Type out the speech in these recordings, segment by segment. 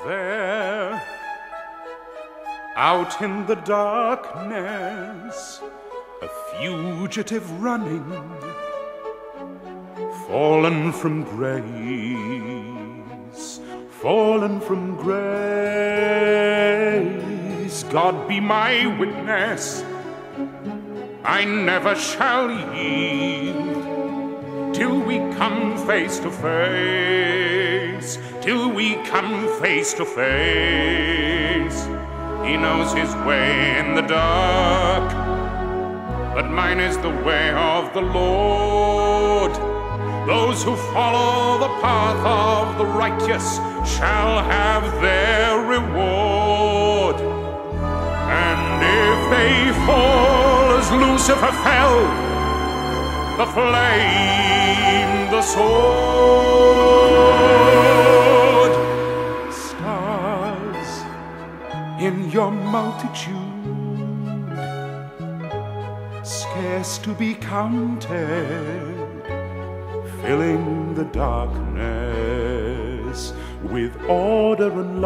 There, out in the darkness, a fugitive running, fallen from grace, fallen from grace. God be my witness, I never shall yield till we come face to face, till we come face to face. He knows his way in the dark, but mine is the way of the Lord. Those who follow the path of the righteous shall have their reward. And if they fall as Lucifer fell, the flame, the sword, stars in your multitude, scarce to be counted, filling the darkness with order and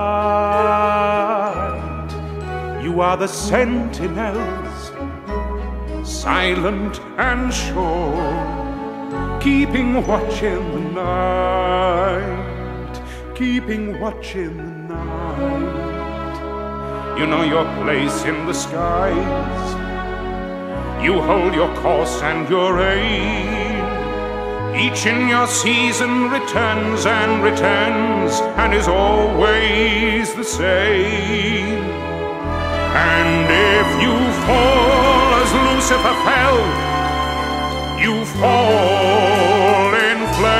light. You are the sentinels, silent and sure, keeping watch in the night, keeping watch in the night. You know your place in the skies, you hold your course and your aim. Each in your season returns and returns, and is always the same. And if you fall as Lucifer fell, you fall in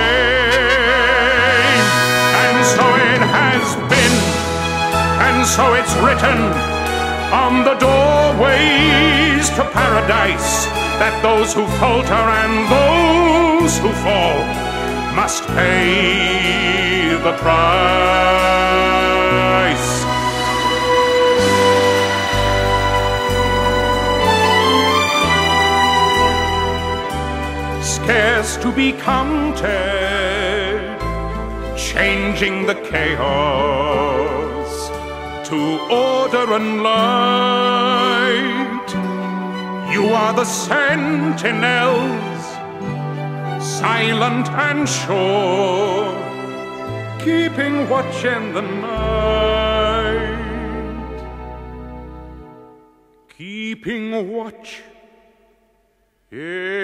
flame. And so it has been, and so it's written on the doorways to paradise, that those who falter and those who fall must pay the price. Scarce to be counted, changing the chaos to order and light. You are the sentinels, silent and sure, keeping watch in the night, keeping watch in